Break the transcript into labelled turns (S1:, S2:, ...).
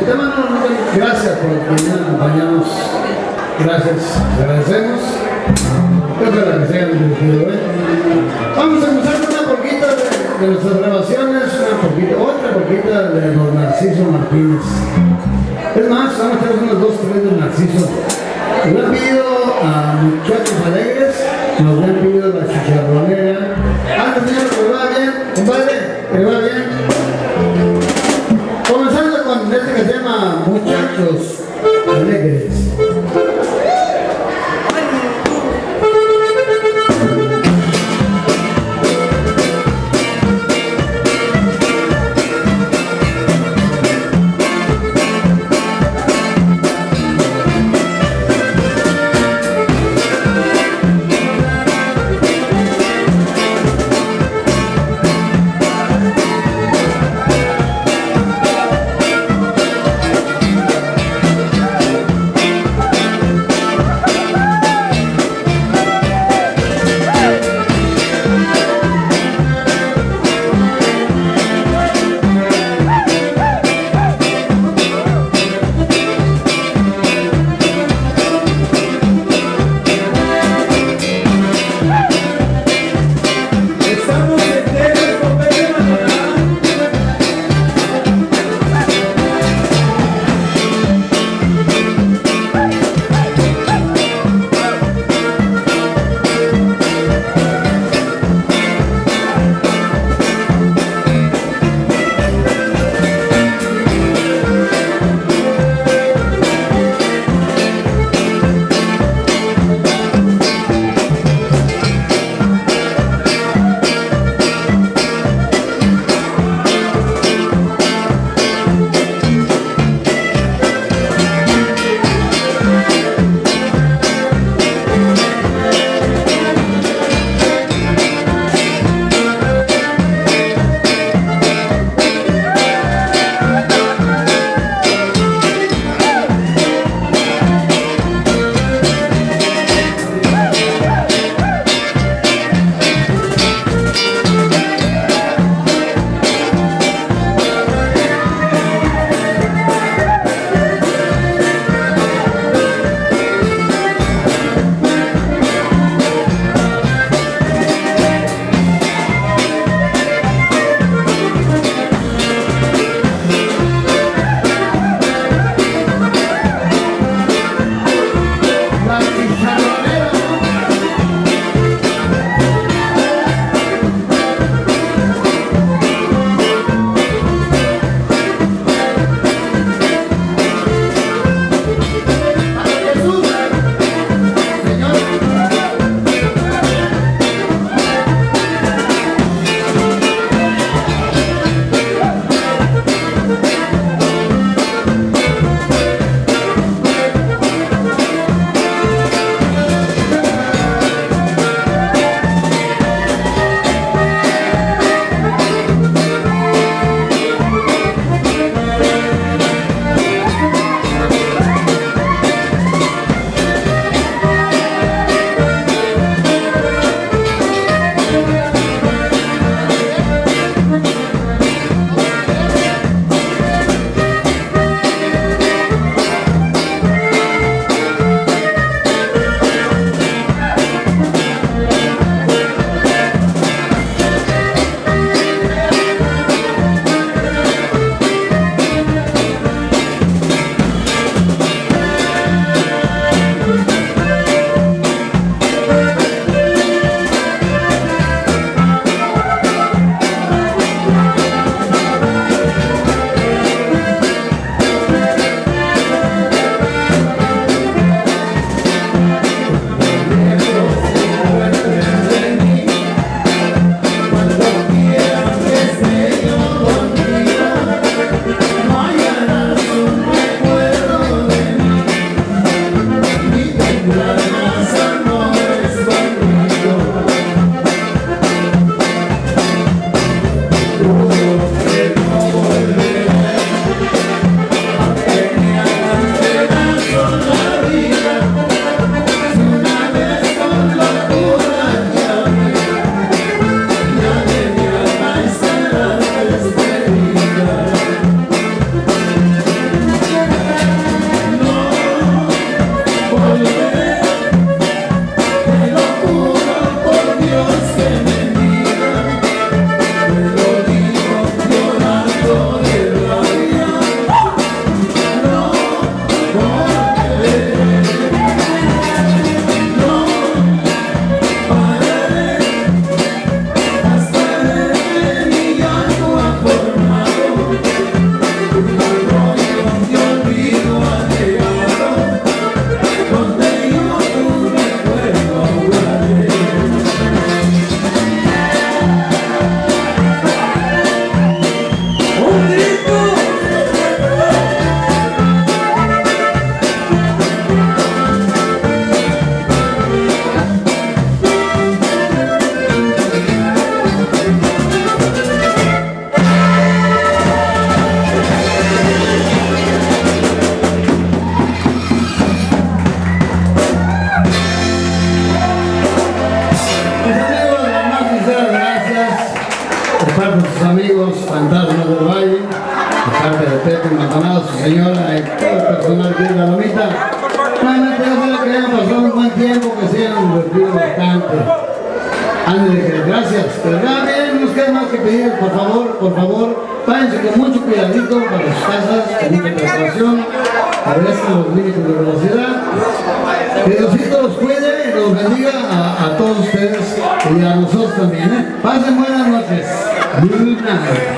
S1: te mando gracias por venir a acompañarnos. Gracias, te agradecemos. Ojalá que sea divertido, ¿eh? Vamos a empezar con una poquita de nuestras grabaciones, otra poquita de los Narciso Martínez. Es más, vamos a hacer unos 2 o 3 de Narciso. Nos han pedido a Muchachos Alegres, nos han pedido la Chicharronera. Señor, ¿le va bien? Compadre, ¿le va bien? Comenzando con este que se llama Muchachos Alegres. parte de sus amigos, Fantasmas del Valle, de parte de Pepe Maldonado, su señora y todo el personal que es la Lomita. Realmente yo sé que hayan pasado un buen tiempo, que se hayan divertido bastante. Ándale, gracias. Pero ya bien, no nos queda más que pedir, por favor, váyanse con mucho cuidadito para sus casas, con mucha precaución, obedezcan los límites de velocidad. Que Diosito los cuide y los bendiga a todos ustedes y a nosotros también. Pasen buenas noches. Good night.